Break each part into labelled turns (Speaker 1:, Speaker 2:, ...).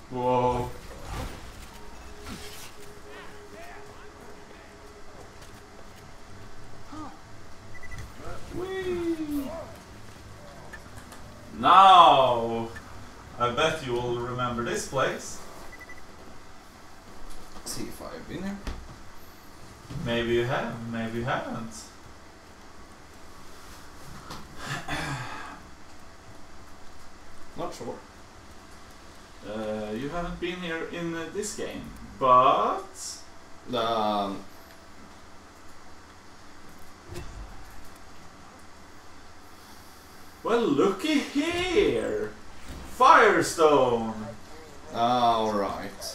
Speaker 1: Whoa. Whee. Now, I bet you will remember this place.
Speaker 2: See if I've been here.
Speaker 1: Maybe you have, maybe you haven't.
Speaker 2: Not sure.
Speaker 1: You haven't been here in this game, but... Well, looky here! Firestone!
Speaker 2: Alright.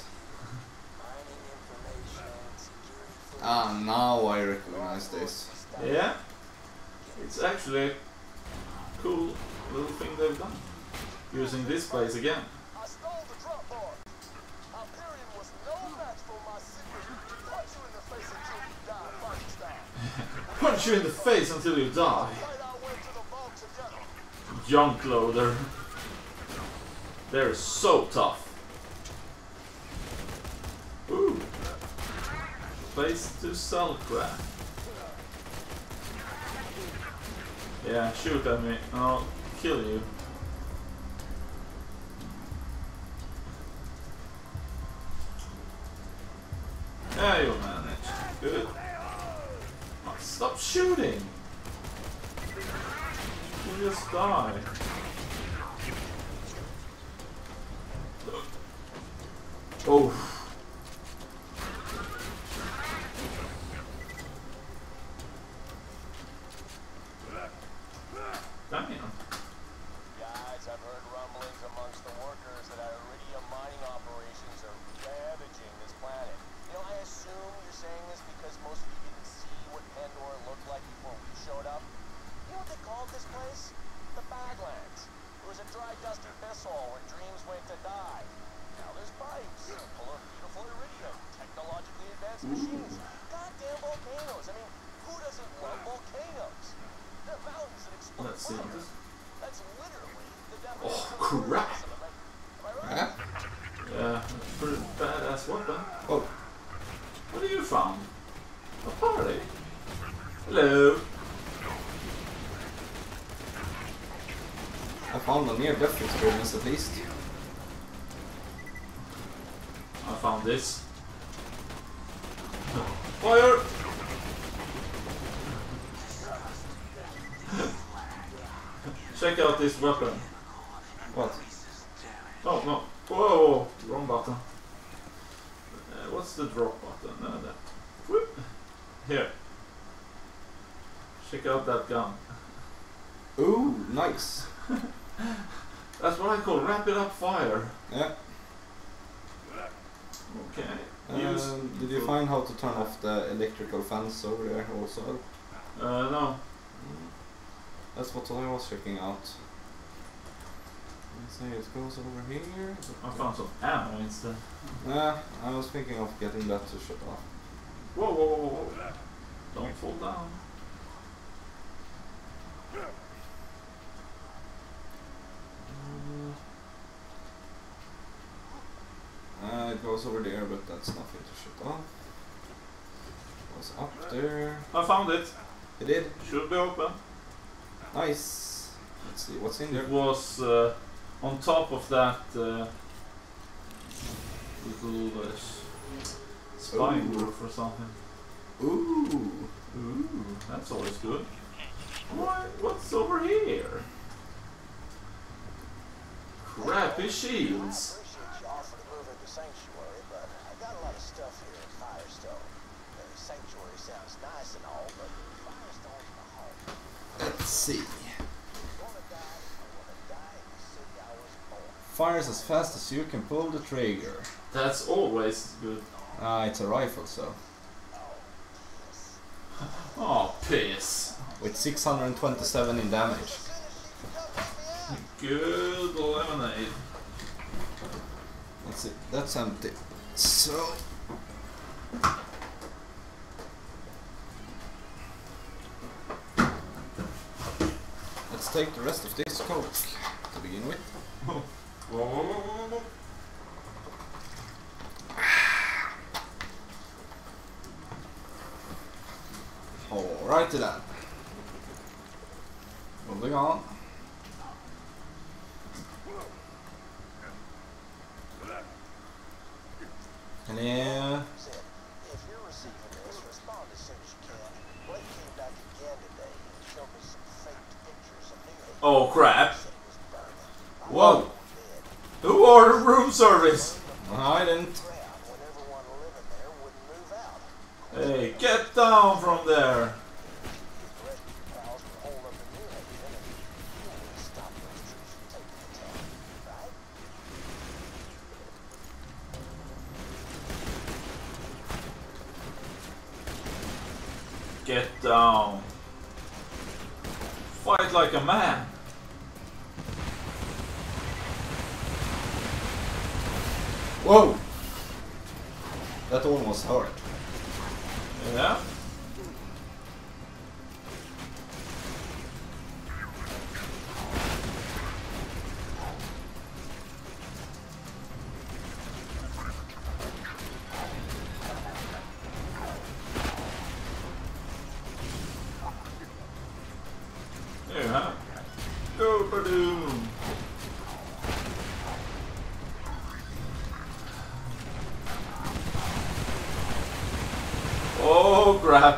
Speaker 2: Now I recognize this.
Speaker 1: Yeah, it's actually a cool little thing they've done. Using this place again.
Speaker 3: I stole the drop bar. Hyperion was no match for my secret. Punch you in the face until you die, fighting style.
Speaker 1: Punch you in the face until you die.
Speaker 3: Fight our way to the vault together.
Speaker 1: Junk loader. They're so tough. Ooh. Place to sell crap. Yeah, shoot at me and I'll kill you. Yeah, you'll manage. Good. Oh, stop shooting! You just die. Oh. Damn.
Speaker 3: Guys, I've heard rumblings amongst the workers that our iridium mining operations are ravaging this planet. You know, I assume you're saying this because most of you didn't see what Pandora looked like before we showed up. You know what they called this place? The Badlands. It was a dry, dusty abyssal where dreams went to die. Now there's pipes full of beautiful iridium, technologically advanced machines, goddamn volcanoes. I mean, who doesn't love volcanoes? They're mountains that explode.
Speaker 1: Let's see.
Speaker 3: That's literally the definition
Speaker 1: Oh,
Speaker 3: of
Speaker 1: crap!
Speaker 3: Am I right?
Speaker 1: Yeah, pretty badass weapon.
Speaker 2: Oh.
Speaker 1: What have you found? A party? Hello?
Speaker 2: I found a near-death experience at least.
Speaker 1: I found this. Fire! Check out this weapon.
Speaker 2: What?
Speaker 1: Oh no! Whoa! Wrong button. What's the drop button? That. Whoop. Here. Check out that gun.
Speaker 2: Ooh, nice.
Speaker 1: That's what I call rapid up fire.
Speaker 2: Yeah.
Speaker 1: Okay.
Speaker 2: Did you find how to turn off the electrical fence over there also?
Speaker 1: No.
Speaker 2: That's what I was checking out. Let's see, it goes over here.
Speaker 1: I found some ammo instead.
Speaker 2: Yeah, I was thinking of getting that to shut off.
Speaker 1: Whoa, whoa, whoa, whoa. Don't fall down.
Speaker 2: It goes over there, but that's nothing to shut off. It was up there.
Speaker 1: I found it.
Speaker 2: You did?
Speaker 1: Should be open.
Speaker 2: Nice. Let's see what's in there.
Speaker 1: It was on top of that little spine roof or something.
Speaker 2: Ooh.
Speaker 1: Ooh, that's always good. What's over here? Crappy shields.
Speaker 3: I appreciate y'all for moving the sanctuary, but I got a lot of stuff here in Firestone. The sanctuary sounds nice and all, but Firestone's my home.
Speaker 2: Let's see.
Speaker 3: Wanna die in the city I was born.
Speaker 2: Fires as fast as you can pull the trigger.
Speaker 1: That's always good.
Speaker 2: It's a rifle, so.
Speaker 1: Oh, piss.
Speaker 2: With 627 in damage.
Speaker 1: Good lemonade.
Speaker 2: Let's see, that's empty. So. Let's take the rest of this coke to begin with.
Speaker 1: Whoa, whoa, whoa, whoa, whoa.
Speaker 2: Alrighty then. Moving on. And yeah.
Speaker 3: If you're receiving this, respond as soon as you can. Blake came back again today and showed me some faked pictures of New Haven.
Speaker 1: Oh crap.
Speaker 3: Said it was burning.
Speaker 1: Whoa.
Speaker 3: Dead.
Speaker 1: Who ordered room service?
Speaker 2: I didn't.
Speaker 3: Ground when everyone living there wouldn't move out.
Speaker 1: Hey, get down from there.
Speaker 3: The rest of your pals were holed up in New Haven, and you always stop those troops from taking the town, right?
Speaker 1: Get down. Fight like a man.
Speaker 2: Whoa! That almost hurt.
Speaker 1: Yeah. Yeah. Go Badoom. Oh crap.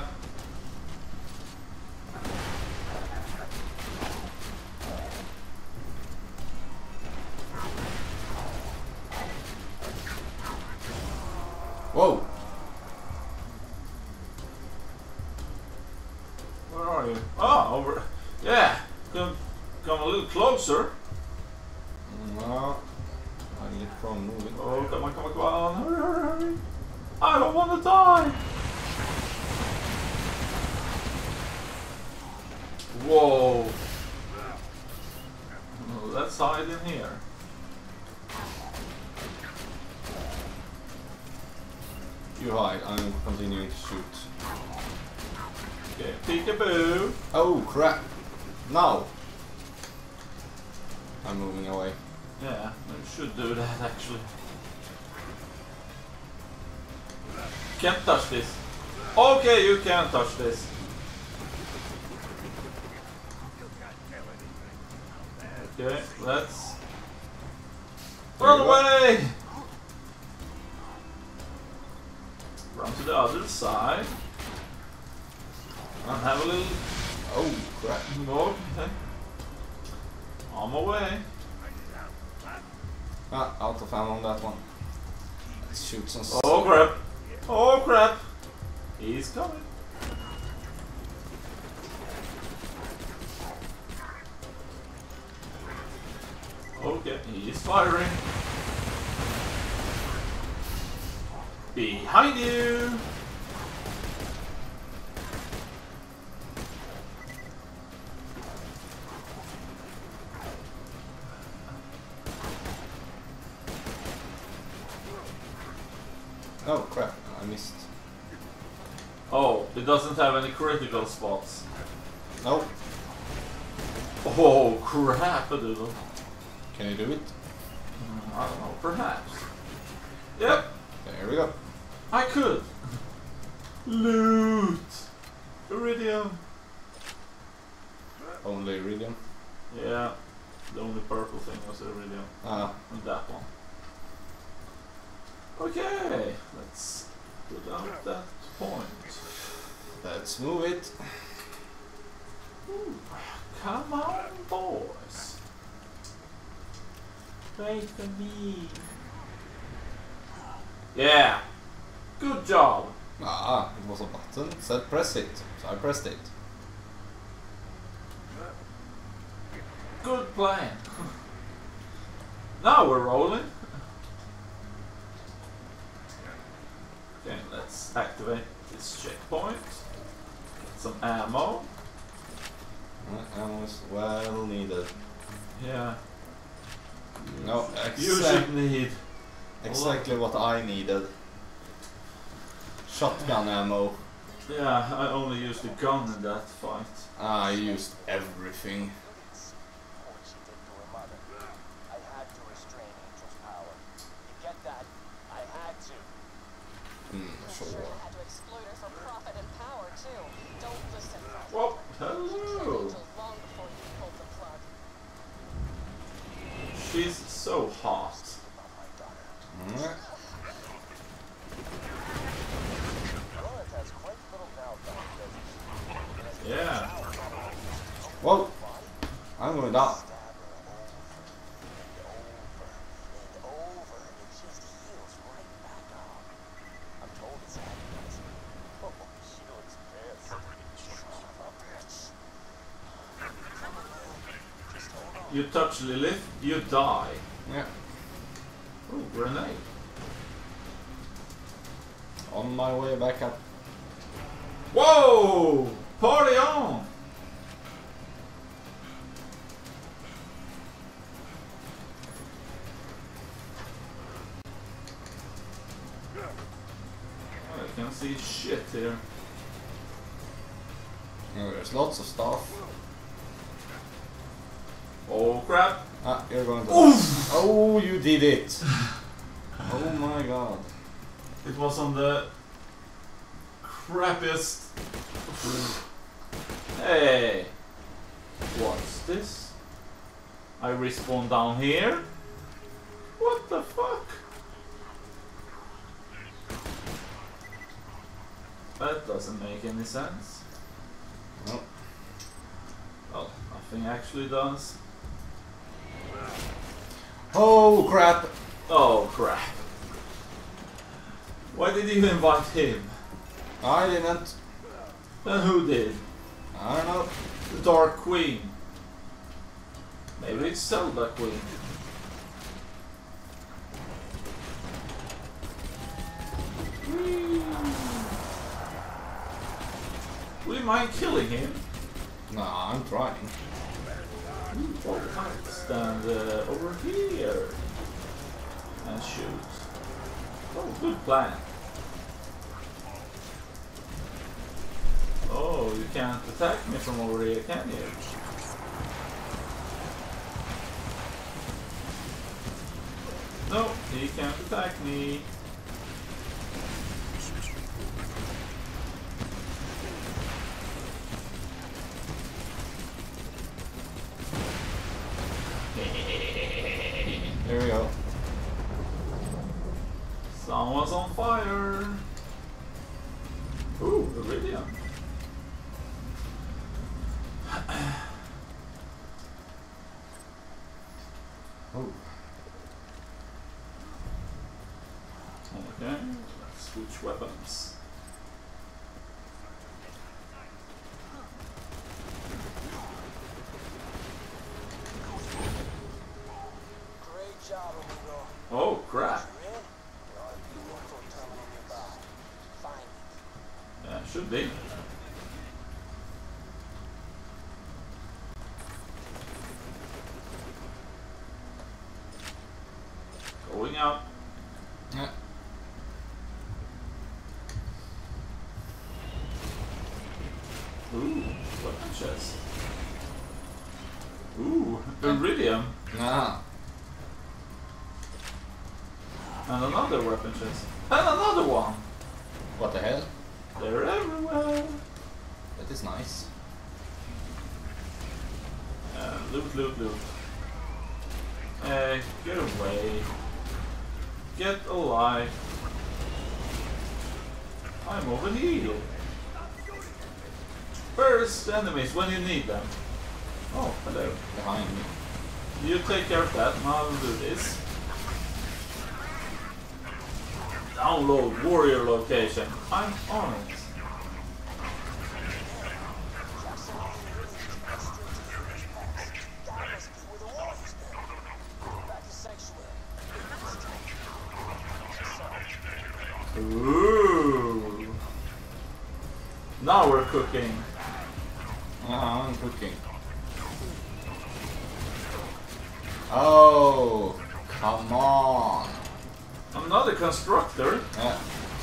Speaker 2: Whoa!
Speaker 1: Where are you? Oh, over. Yeah. Come a little closer.
Speaker 2: No. I need from moving.
Speaker 1: Oh, come on. Hurry. I don't want to die. Whoa. Oh, let's hide in here.
Speaker 2: You hide, I'm continuing to shoot.
Speaker 1: Okay, peekaboo.
Speaker 2: Oh crap! Now! I'm moving away.
Speaker 1: Yeah, I should do that actually. Can't touch this. Okay, you can touch this. Okay, let's run away! Run to the other side. And have a little.
Speaker 2: Oh crap.
Speaker 1: Okay. On my way.
Speaker 2: Ah, out of ammo on that one. Let's shoot some.
Speaker 1: Oh crap! Oh crap! He's coming. Okay, he's firing. Behind you!
Speaker 2: Oh crap, I missed.
Speaker 1: Oh, it doesn't have any critical spots.
Speaker 2: Nope.
Speaker 1: Oh crap, a doodle.
Speaker 2: Can you do it?
Speaker 1: I don't know, perhaps. Yep,
Speaker 2: There we go.
Speaker 1: I could. Loot! Iridium!
Speaker 2: Only iridium.
Speaker 1: Yeah, the only purple thing was iridium.
Speaker 2: Ah,
Speaker 1: And that one. Okay, let's put out that point.
Speaker 2: let's move it.
Speaker 1: Ooh, come on, boys. Wait for me. Yeah, good job.
Speaker 2: Ah, it was a button. It said press it. So I pressed it.
Speaker 1: Good plan. Now we're rolling. Okay, let's activate this checkpoint. Get some ammo.
Speaker 2: Ammo is well needed.
Speaker 1: Yeah.
Speaker 2: No,
Speaker 1: You should need.
Speaker 2: exactly what I needed. Shotgun ammo.
Speaker 1: Yeah, I only used the gun in that fight.
Speaker 2: I used everything.
Speaker 3: What she did to her mother. I had to restrain Angel's power. You get that? I had to.
Speaker 2: Sure.
Speaker 4: Sure had to exploit her for profit and power too. Don't
Speaker 1: she's so hot. Yeah.
Speaker 2: Whoa! I'm gonna die.
Speaker 1: You touch Lilith, you die.
Speaker 2: Yeah.
Speaker 1: Oh, grenade.
Speaker 2: On my way back up.
Speaker 1: Whoa! Party on! I can't see shit here.
Speaker 2: Oh, there's lots of stuff.
Speaker 1: Oh crap!
Speaker 2: Ah, you're going to.
Speaker 1: Oof!
Speaker 2: Oh, you did it! Oh my god.
Speaker 1: It was on the crappiest. Hey! What's this? I respawn down here? What the fuck? That doesn't make any sense.
Speaker 2: No.
Speaker 1: Well, nothing actually does.
Speaker 2: Oh crap!
Speaker 1: Oh crap. Why did you invite him?
Speaker 2: I didn't.
Speaker 1: Then who did?
Speaker 2: I don't know.
Speaker 1: The Dark Queen. Maybe it's Zelda Queen. Would you mind killing him?
Speaker 2: Nah, I'm trying.
Speaker 1: Oh, might stand over here and shoot. Oh, good plan. Oh, you can't attack me from over here, can you? No, he can't attack me.
Speaker 2: There we go.
Speaker 1: Someone's on fire. Ooh, Iridium.
Speaker 2: Oh.
Speaker 1: Okay, let's switch weapons.
Speaker 3: Great job, amigo.
Speaker 1: Oh crap.
Speaker 3: You're in? There ought to be a local terminal nearby. Find it.
Speaker 1: Yeah, should be. Going out.
Speaker 2: Yeah.
Speaker 1: Ooh, weapon chest. Ooh, Iridium.
Speaker 2: Nah.
Speaker 1: And another weapon chest. And another one.
Speaker 2: What the hell?
Speaker 1: They're everywhere.
Speaker 2: That is nice.
Speaker 1: Loot, loot, loot. Hey, get away. Get alive. I'm over here. First enemies when you need them. Oh, hello.
Speaker 2: Behind me.
Speaker 1: You take care of that and I'll do this. Download warrior location. I'm on it. Ooh. Now we're cooking.
Speaker 2: I'm cooking. Oh, come on.
Speaker 1: Another constructor.
Speaker 2: Yeah.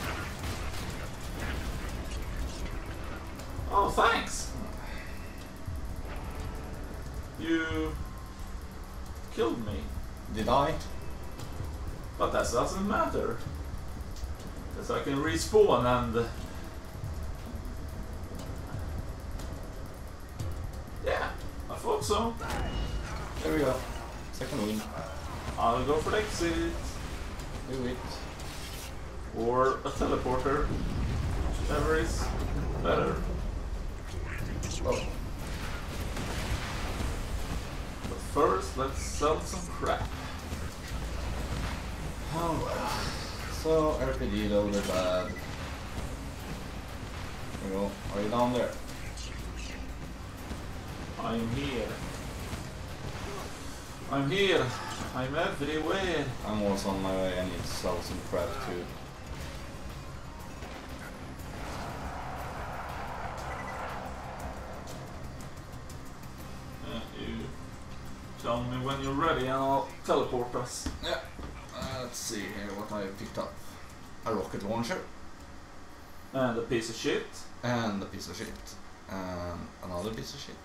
Speaker 1: Oh, thanks. You killed me.
Speaker 2: Did I?
Speaker 1: But that doesn't matter. Because I can respawn and... yeah, I thought so.
Speaker 2: There we go. Second win.
Speaker 1: I'll go for the exit.
Speaker 2: Do it.
Speaker 1: Or a teleporter. Whichever is better.
Speaker 2: Oh.
Speaker 1: But first, let's sell some crap.
Speaker 2: Oh. So, RPG loader bad. There we go. Are you down there?
Speaker 1: I'm here. I'm here. I'm everywhere.
Speaker 2: I'm also on my way. I need to sell some crap too.
Speaker 1: You tell me when you're ready and I'll teleport us.
Speaker 2: Yeah. Let's see here what I picked up. A rocket launcher.
Speaker 1: And a piece of shit.
Speaker 2: And a piece of shit. And another piece of shit.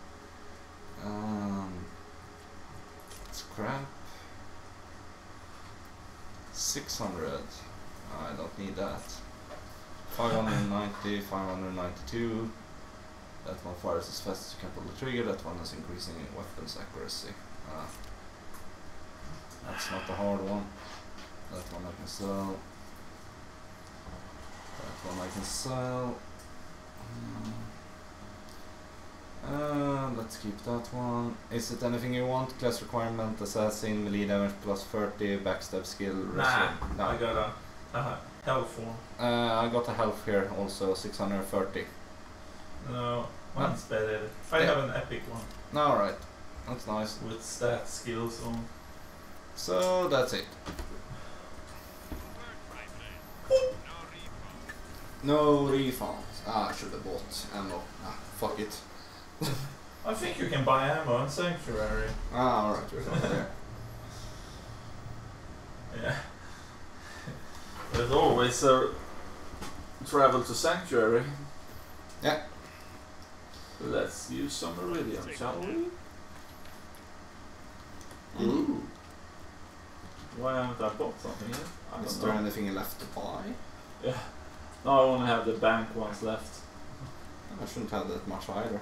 Speaker 2: Scrap. 600. I don't need that. 590, 592. That one fires as fast as you can pull the trigger. That one is increasing weapons accuracy. That's not the hard one. That one I can sell. That one I can sell. Let's keep that one. Is it anything you want? Class requirement, assassin, melee damage plus 30, backstab skill,
Speaker 1: Nah,
Speaker 2: no.
Speaker 1: I got a health form.
Speaker 2: I got a health here also, 630.
Speaker 1: No, mine's better. I have an epic one.
Speaker 2: Alright, that's nice.
Speaker 1: With stat skills on.
Speaker 2: So that's it. No refunds. I should have bought ammo. Fuck it.
Speaker 1: I think you can buy ammo in Sanctuary.
Speaker 2: Alright, we're going there.
Speaker 1: Yeah. There's always a travel to Sanctuary.
Speaker 2: Yeah.
Speaker 1: Let's use some Iridium, shall we? Ooh. Why haven't I bought something yet? I
Speaker 2: Is
Speaker 1: don't
Speaker 2: there
Speaker 1: know.
Speaker 2: anything left to buy?
Speaker 1: Yeah. No, I only have the bank ones left.
Speaker 2: I shouldn't have that much either.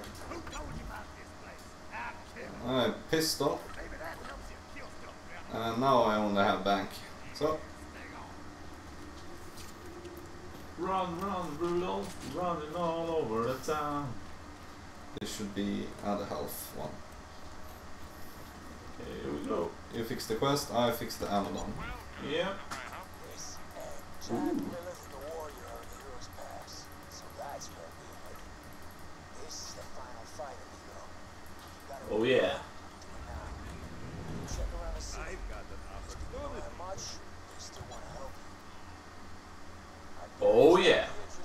Speaker 2: Pistol. And now I only have bank. So.
Speaker 1: Run, run, Rudolph, running all over the town.
Speaker 2: This should be the health one.
Speaker 1: Here we go.
Speaker 2: You fix the quest, I fix the Amazon.
Speaker 1: Yeah. Ooh. Oh yeah. Oh yeah.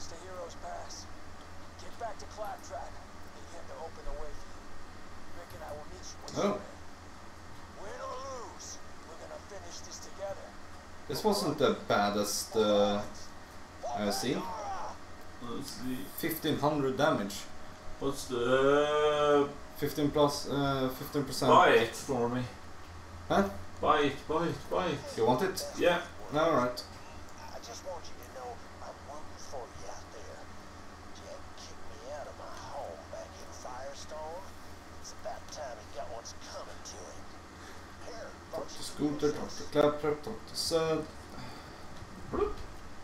Speaker 2: Oh. This wasn't the baddest I've seen.
Speaker 1: Let's see.
Speaker 2: 1500 damage.
Speaker 1: What's the
Speaker 2: 15 plus 15%.
Speaker 1: buy it for me?
Speaker 2: Huh?
Speaker 1: Buy it, buy it, buy it.
Speaker 2: You want it?
Speaker 1: Yeah.
Speaker 2: Alright.
Speaker 3: I just want you to know I'm rooting for you out there. Jack kicked me out of my home back in Firestone. It's about time he got what's coming to him. Here,
Speaker 2: Dr. Scooter, Dr. Claptrap, Dr. Sud.
Speaker 1: Bloop.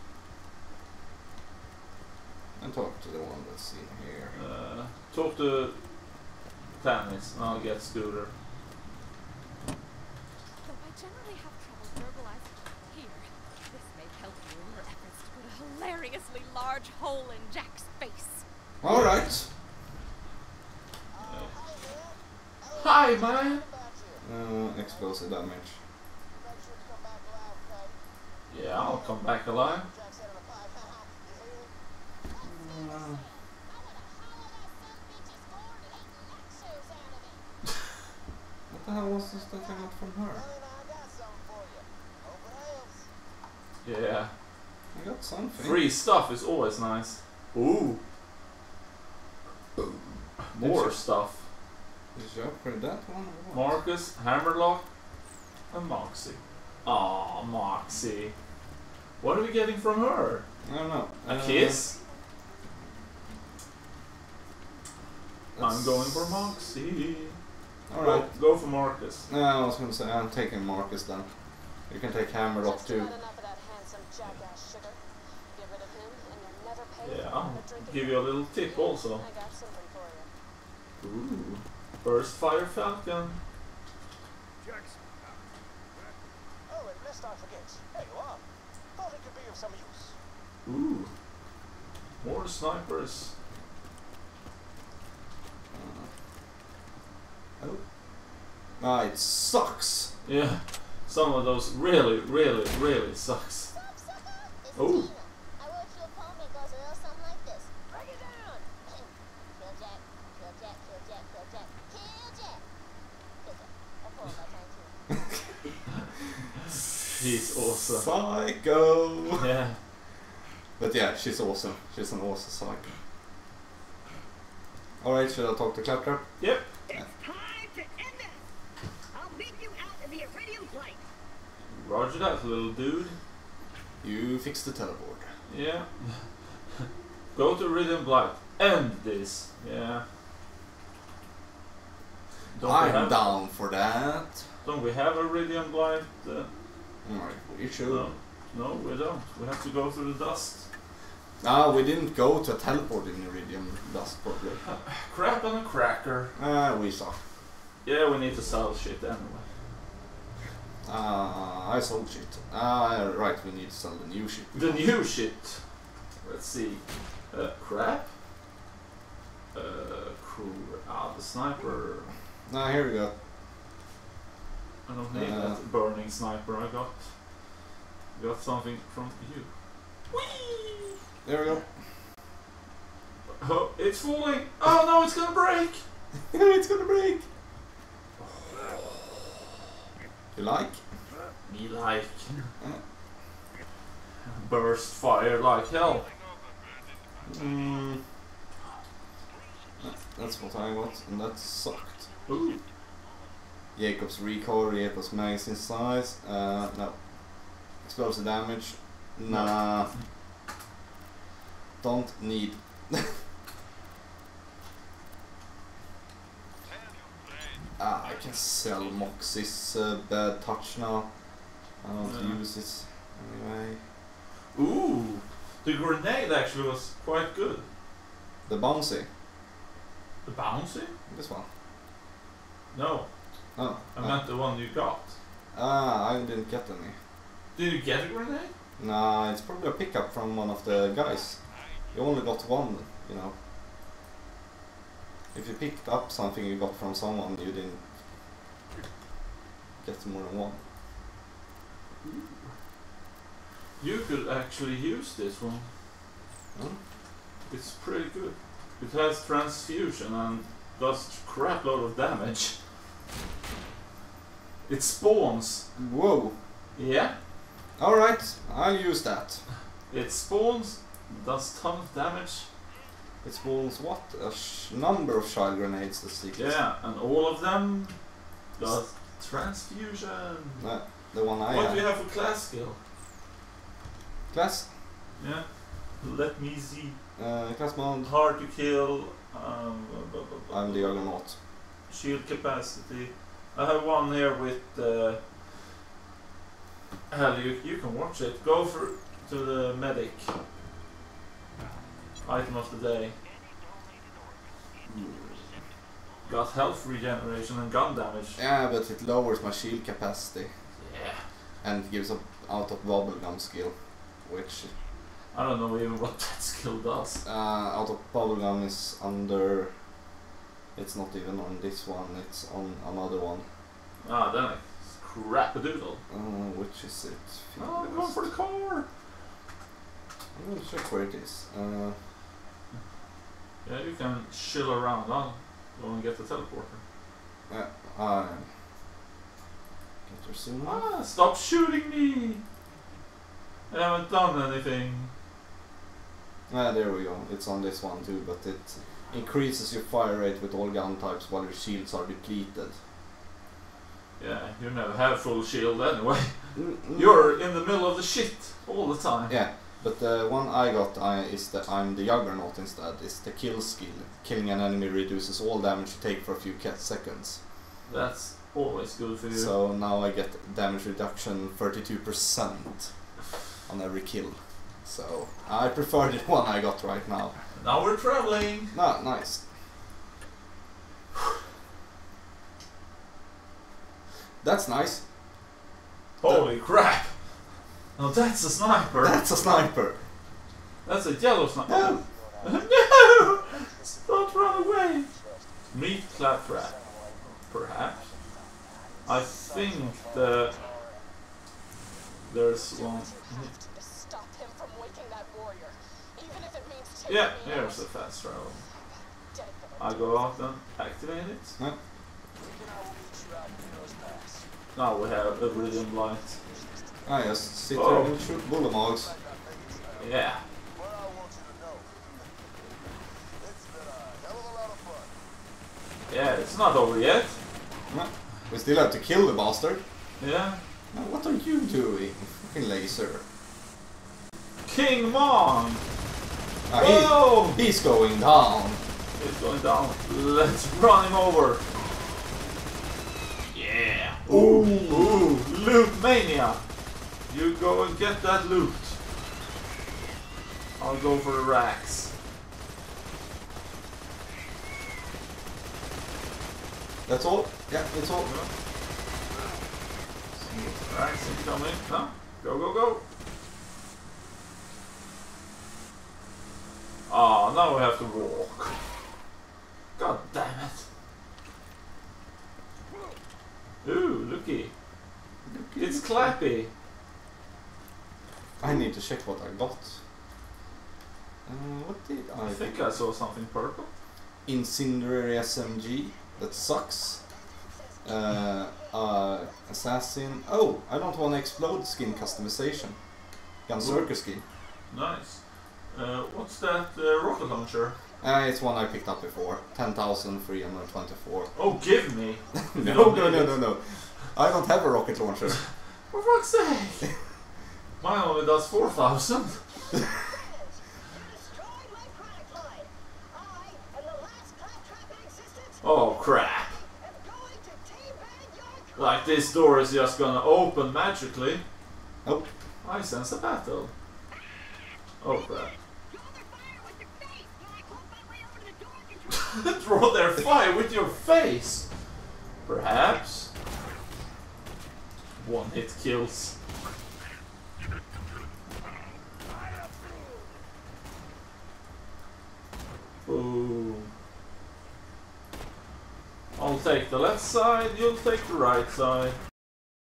Speaker 2: And talk to the one that's in here.
Speaker 1: Talk to Tannis and I'll get Scooter.
Speaker 4: Though I generally have trouble verbalizing here, this may help you in your efforts to put a hilariously large hole in Jack's face.
Speaker 2: Alright.
Speaker 1: Hi, man.
Speaker 2: Explosive damage.
Speaker 1: Yeah, I'll come back alive.
Speaker 2: What the hell was this that I got from her?
Speaker 1: Yeah.
Speaker 2: I got something.
Speaker 1: Free stuff is always nice. Ooh. More stuff.
Speaker 2: Did you upgrade that one or what?
Speaker 1: Marcus, Hammerlock, and Moxie. Aw, Moxie. What are we getting from her?
Speaker 2: I don't know.
Speaker 1: A kiss? I'm
Speaker 2: let's-
Speaker 1: going for Moxie.
Speaker 2: Alright.
Speaker 1: Go for Marcus.
Speaker 2: No, I was gonna say I'm taking Marcus then. You can take Hammerlock
Speaker 5: Just
Speaker 2: too.
Speaker 5: about enough of that handsome jackass sugar. Get rid of him, and you'll never pay
Speaker 1: Yeah,
Speaker 5: for
Speaker 1: I'll
Speaker 5: a drink
Speaker 1: give
Speaker 5: again.
Speaker 1: you a little tip also.
Speaker 5: I got something for you.
Speaker 1: Ooh. Burst Fire Falcon.
Speaker 3: Oh, and lest I forget, there you are. Thought it could be of some use.
Speaker 1: Ooh. More snipers.
Speaker 2: Oh. Ah, it sucks.
Speaker 1: Yeah. Some of those really, really, really sucks.
Speaker 6: Sup, sucker? It's
Speaker 1: Oh.
Speaker 6: Tina. I wrote you a poem that goes a little something like this.
Speaker 3: Bring it down!
Speaker 6: Kill Jack, kill Jack, kill Jack, kill Jack, kill Jack. Kill Jack. A poem by Tarantino.
Speaker 1: He's awesome.
Speaker 2: Psycho.
Speaker 1: Yeah.
Speaker 2: But yeah, she's awesome. She's an awesome psycho. Alright, should I talk to Claptrap?
Speaker 1: Yep.
Speaker 7: It's time to end this! I'll meet you out in the Iridium Flight!
Speaker 1: Roger that, little dude.
Speaker 2: You fix the teleport.
Speaker 1: Yeah. Go to Rhythm Blight. End this. Yeah. Don't
Speaker 2: I'm down for that.
Speaker 1: Don't we have a Rhythm Blight?
Speaker 2: Alright, we should.
Speaker 1: No, we don't. We have to go through the dust.
Speaker 2: Ah, we didn't go to a teleport in Iridium Dust probably.
Speaker 1: Crap on a cracker.
Speaker 2: Ah, we suck.
Speaker 1: Yeah, we need to sell shit anyway.
Speaker 2: I sold shit. Ah, right, we need to sell the new shit.
Speaker 1: The new shit. Let's see. Crap. The sniper.
Speaker 2: Ah, here we go.
Speaker 1: I don't need that burning sniper. I got something from you. Whee!
Speaker 2: There we go.
Speaker 1: Oh, it's falling. Oh no, it's gonna break.
Speaker 2: It's gonna break. You like?
Speaker 1: Me like. Burst fire like hell.
Speaker 2: That's what I got, and that sucked.
Speaker 1: Ooh.
Speaker 2: Jacob's recoil, Jacob's magazine size. No. Explosive damage. Nah. Don't need. I can sell Moxie's bad touch now. I don't use it anyway.
Speaker 1: Ooh. The grenade actually was quite good.
Speaker 2: The bouncy.
Speaker 1: The bouncy?
Speaker 2: This one.
Speaker 1: No.
Speaker 2: Oh.
Speaker 1: I meant the one you got.
Speaker 2: I didn't get any.
Speaker 1: Did you get a grenade?
Speaker 2: Nah, it's probably a pickup from one of the guys. You only got one, you know. If you picked up something you got from someone, you didn't get more than one.
Speaker 1: You could actually use this one.
Speaker 2: Hmm?
Speaker 1: It's pretty good. It has transfusion and does crap load of damage. It spawns.
Speaker 2: Whoa!
Speaker 1: Yeah.
Speaker 2: Alright, I'll use that.
Speaker 1: It spawns, does ton of damage.
Speaker 2: It spawns what? A number of child grenades that stick.
Speaker 1: Yeah, and all of them does transfusion.
Speaker 2: The one I
Speaker 1: What
Speaker 2: have.
Speaker 1: do you have for class skill?
Speaker 2: Class?
Speaker 1: Yeah. Let me see.
Speaker 2: Class mount.
Speaker 1: Hard to kill.
Speaker 2: I'm the Juggernaut.
Speaker 1: Shield capacity. I have one here with. Hell, you can watch it. Go to the medic. Item of the day. Got health regeneration and gun damage.
Speaker 2: Yeah, but it lowers my shield capacity.
Speaker 1: Yeah.
Speaker 2: And gives up out of bubblegum skill. Which
Speaker 1: I don't know even what that skill does.
Speaker 2: out of bubblegum is under. It's not even on this one, it's on another one.
Speaker 1: Ah, then it's crap-a-doodle.
Speaker 2: Which is it?
Speaker 1: Oh, I'm going for the car!
Speaker 2: I'm gonna check where it is.
Speaker 1: Yeah, you can chill around. I'll go and get the teleporter.
Speaker 2: Get there soon.
Speaker 1: Ah, stop shooting me! I haven't done anything.
Speaker 2: There we go. It's on this one too, but it increases your fire rate with all gun types while your shields are depleted.
Speaker 1: Yeah, you never have full shield anyway. You're in the middle of the shit all the time.
Speaker 2: Yeah, but the one I got is that I'm the Juggernaut instead. It's the kill skill. Killing an enemy reduces all damage you take for a few seconds.
Speaker 1: That's always good for you.
Speaker 2: So now I get damage reduction 32% on every kill. So I prefer the one I got right now.
Speaker 1: Now we're traveling.
Speaker 2: Ah, nice. That's nice.
Speaker 1: Holy crap! Now that's a sniper.
Speaker 2: That's a sniper.
Speaker 1: That's a yellow sniper.
Speaker 2: No.
Speaker 1: No! Don't run away. Meat claptrap. Perhaps. I think there's one.
Speaker 5: To stop him from waking that warrior, even if it means taking
Speaker 1: Yeah,
Speaker 5: me
Speaker 1: here's
Speaker 5: out.
Speaker 1: a fast travel.
Speaker 5: Dead
Speaker 1: I go out and activate it.
Speaker 2: No.
Speaker 1: Now we have a brilliant light.
Speaker 2: I just sit
Speaker 1: Oh.
Speaker 2: there and shoot bullet mogs.
Speaker 1: Yeah.
Speaker 3: What I want you to know, it's been a hell of a lot of fun.
Speaker 1: Yeah, it's not over yet.
Speaker 2: No. We still have to kill the bastard.
Speaker 1: Yeah.
Speaker 2: Now, what are you doing? Fucking laser.
Speaker 1: King Mong!
Speaker 2: Ah,
Speaker 1: Whoa!
Speaker 2: he's going down.
Speaker 1: He's going down. Let's run him over. Yeah. Ooh, ooh, loot mania. You go and get that loot. I'll go for the racks.
Speaker 2: That's all? Yeah, that's all.
Speaker 1: Racks incoming. No? Go, go, go. Ah, now we have to walk. God damn it. Ooh, looky. It's Clappy.
Speaker 2: I need to check what I got. What did
Speaker 1: I think I saw something purple.
Speaker 2: Incendiary SMG. That sucks. Assassin. Oh, I don't want to explode skin customization. Gunzerker skin.
Speaker 1: Nice. What's that rocket launcher?
Speaker 2: It's one I picked up before. 10,324.
Speaker 1: Oh, give me!
Speaker 2: No. I don't have a rocket launcher.
Speaker 1: For fuck's sake! Mine only does 4,000.
Speaker 7: Destroy my product line. I am the last claptrap in existence.
Speaker 1: Oh crap!
Speaker 7: I'm going to teabag your
Speaker 1: Like this door is just gonna open magically.
Speaker 2: Oh,
Speaker 1: I sense a battle. Oh crap.
Speaker 7: Draw their fire with your face.
Speaker 1: Draw their fire with your face!
Speaker 7: Will I call my way over to the door control?
Speaker 1: Perhaps. One hit kills. Boom. I'll take the left side, you'll take the right side.